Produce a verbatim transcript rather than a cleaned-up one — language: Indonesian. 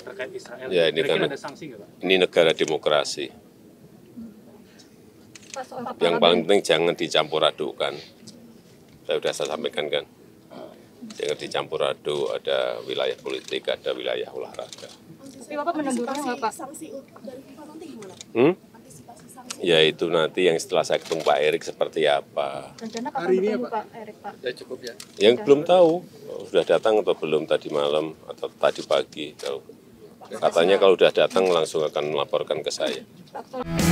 terkait Israel. Ya, ini kan ada sanksi nggak, Pak? Ini negara demokrasi. Yang paling penting jangan dicampur adukan. Saya sudah saya sampaikan kan. Jangan dicampur aduk, ada wilayah politik, ada wilayah olahraga. Tapi Bapak menegurnya nggak, Pak? Sanksi dari FIFA nanti gimana? Hmm? Antisipasi sanksi. Ya itu nanti yang setelah saya ketemu Pak Erik seperti apa. Rencana kapan Hari ini bertemu ya, Pak? Pak Erik, Pak? Ya cukup ya. Yang belum tahu, sudah datang atau belum tadi malam atau tadi pagi. Kalau katanya kalau sudah datang langsung akan melaporkan ke saya. Pak,